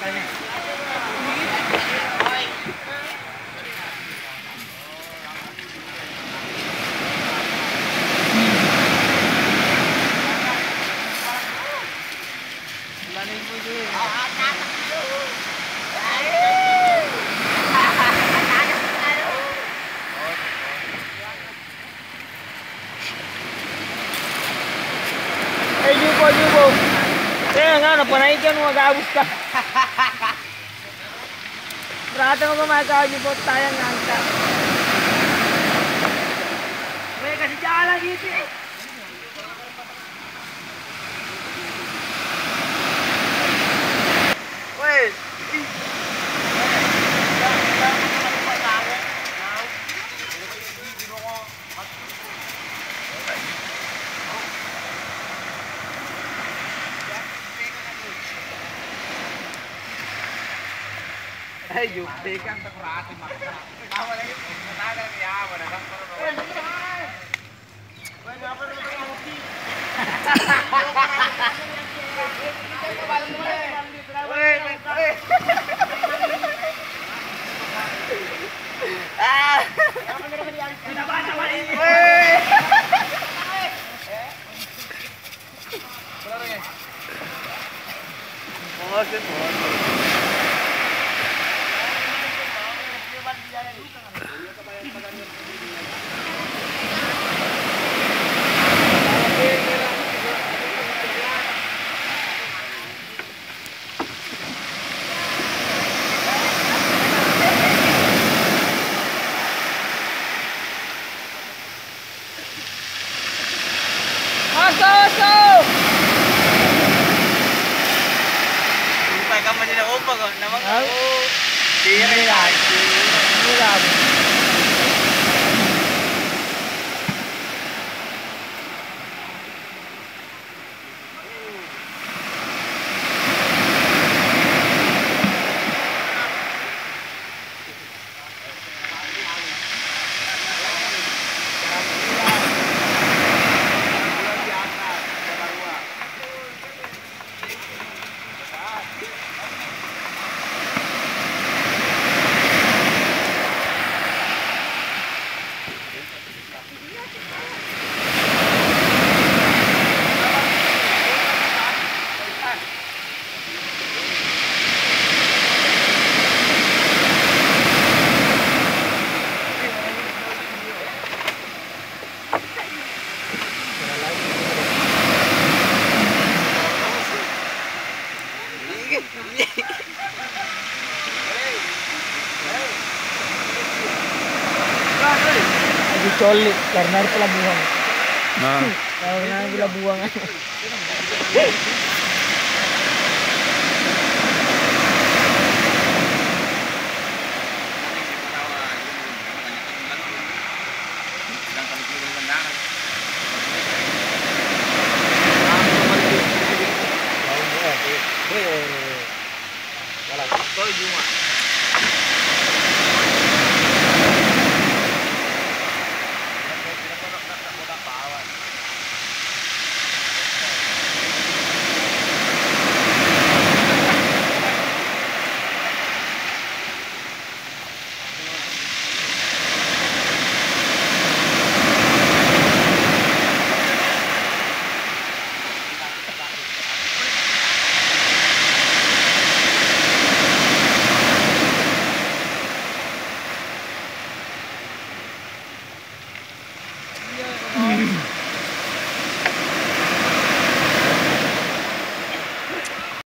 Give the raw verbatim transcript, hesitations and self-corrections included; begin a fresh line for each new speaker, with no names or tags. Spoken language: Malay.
Eh, jumbo, jumbo. Eh, nga, napanaikan mo, mag-aabos ka. Berata mo kumakaw-jumbo, tayang ngangka. May kasi jalan gitu. Weh. Eh, Yupi kan terkurati maksa. Kamu lagi ada ya, ada kan? Weh, ngapa lu ngopi? Weh, weh. Ah. Weh. Oh, sih. Masuk, masuk. Sampai kamu jadi apa kok? Nama kamu diri lagi. Murah. Lagi colik karena ada pelabuhan.
Nah,
karena ada pelabuhan. Kalau